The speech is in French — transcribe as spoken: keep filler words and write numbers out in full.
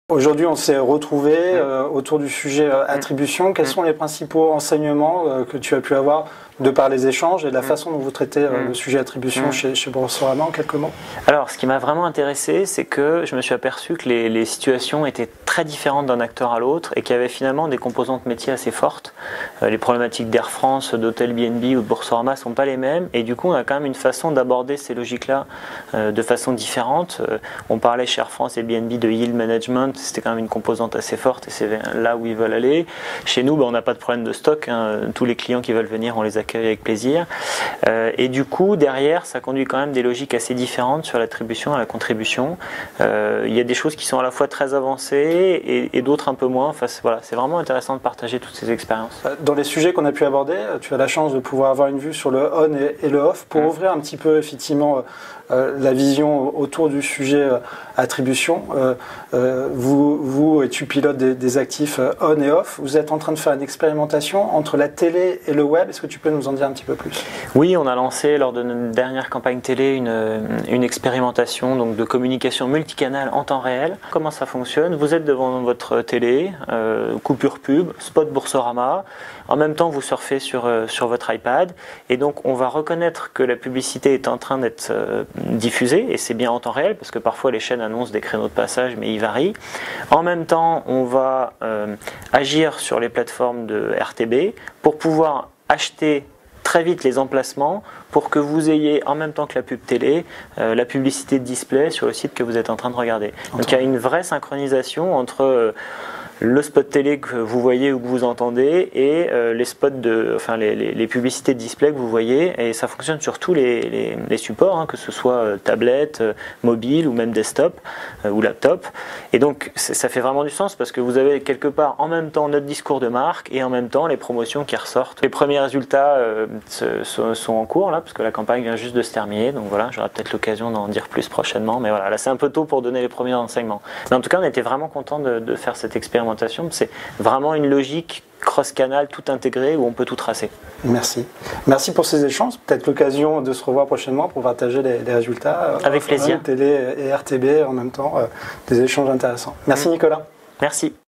Aujourd'hui, on s'est retrouvé euh, autour du sujet euh, attribution. Quels sont les principaux enseignements euh, que tu as pu avoir de par les échanges et de la façon dont vous traitez euh, le sujet attribution chez, chez Boursorama, en quelques mots? Alors, ce qui m'a vraiment intéressé, c'est que je me suis aperçu que les, les situations étaient très différentes d'un acteur à l'autre et qu'il y avait finalement des composantes métiers assez fortes. Euh, les problématiques d'Air France, d'Hôtel B N B ou de Boursorama ne sont pas les mêmes et du coup, on a quand même une façon d'aborder ces logiques-là euh, de façon différente. Euh, on parlait chez Air France et B N B de yield management, c'était quand même une composante assez forte et c'est là où ils veulent aller. Chez nous, ben, on n'a pas de problème de stock, hein. Tous les clients qui veulent venir, on les accueille avec plaisir. Euh, et du coup, derrière, ça conduit quand même des logiques assez différentes sur l'attribution et la contribution. Euh, il y a des choses qui sont à la fois très avancées et, et d'autres un peu moins. Enfin, voilà, c'est vraiment intéressant de partager toutes ces expériences. Dans les sujets qu'on a pu aborder, tu as la chance de pouvoir avoir une vue sur le on et, et le off pour mmh. ouvrir un petit peu effectivement euh, la vision autour du sujet euh, attribution. Euh, euh, vous, vous et tu pilotes des, des actifs euh, on et off. Vous êtes en train de faire une expérimentation entre la télé et le web. Est-ce que tu peux nous en dire un petit peu plus? Oui, on a lancé lors de notre dernière campagne télé une, une expérimentation donc de communication multicanal en temps réel. Comment ça fonctionne? Vous êtes devant votre télé, euh, coupure pub, spot Boursorama. En même temps, vous surfez sur, euh, sur votre iPad et donc on va reconnaître que la publicité est en train d'être euh, diffusée et c'est bien en temps réel parce que parfois les chaînes annoncent des créneaux de passage mais ils varient. En même temps, on va euh, agir sur les plateformes de R T B pour pouvoir acheter très vite les emplacements pour que vous ayez en même temps que la pub télé euh, la publicité de display sur le site que vous êtes en train de regarder. Donc il y a une vraie synchronisation entre euh, le spot télé que vous voyez ou que vous entendez et euh, les spots de, enfin les, les, les publicités de display que vous voyez, et ça fonctionne sur tous les, les, les supports, hein, que ce soit euh, tablette, euh, mobile ou même desktop euh, ou laptop. Et donc ça fait vraiment du sens parce que vous avez quelque part en même temps notre discours de marque et en même temps les promotions qui ressortent. Les premiers résultats euh, se, se, sont en cours là parce que la campagne vient juste de se terminer, donc voilà, j'aurai peut-être l'occasion d'en dire plus prochainement, mais voilà, là c'est un peu tôt pour donner les premiers enseignements. Mais en tout cas, on était vraiment content de, de faire cette expérimentation. C'est vraiment une logique cross-canal tout intégré où on peut tout tracer. Merci. Merci pour ces échanges. Peut-être l'occasion de se revoir prochainement pour partager les, les résultats. Avec plaisir. Télé et R T B en même temps, euh, des échanges intéressants. Merci mmh. Nicolas. Merci.